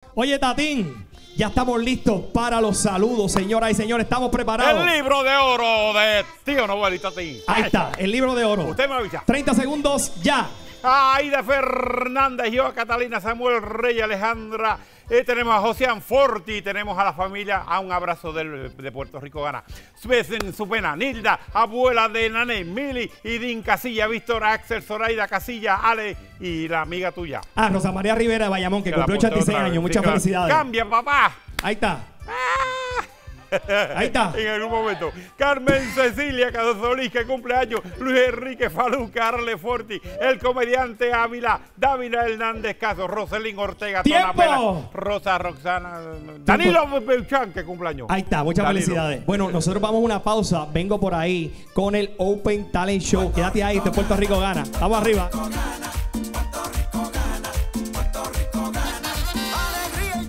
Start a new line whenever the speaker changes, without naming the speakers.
Oye, Tatín, ya estamos listos para los saludos, señoras y señores. Estamos preparados.
El libro de oro de tío Noel Tatín.
Ahí está, el libro de oro.
Usted me avisa.
30 segundos, ya.
Aida Fernández, yo, Catalina, Samuel Rey, Alejandra. Tenemos a José Forti, tenemos a la familia, a un abrazo de Puerto Rico Gana. Su pena, Nilda, abuela de Nané, Mili, Idín Casilla, Víctor, Axel, Zoraida Casilla, Ale y la amiga tuya.
Rosa María Rivera de Bayamón, que cumplió 86 años. Muchas felicidades.
Cambia, papá.
Ahí está. Ahí está.
En algún momento. Carmen Cecilia Cadosolís, que cumple años. Luis Enrique Falú, Carle Forti, el comediante Ávila, Dávila Hernández Caso, Roselín Ortega,
¡Tiempo!
Rosa Roxana, Danilo Peuchán, que cumple años.
Ahí está, muchas felicidades. Bueno, nosotros vamos a una pausa. Vengo por ahí con el Open Talent Show. Quédate ahí, de Puerto Rico Gana. Vamos arriba.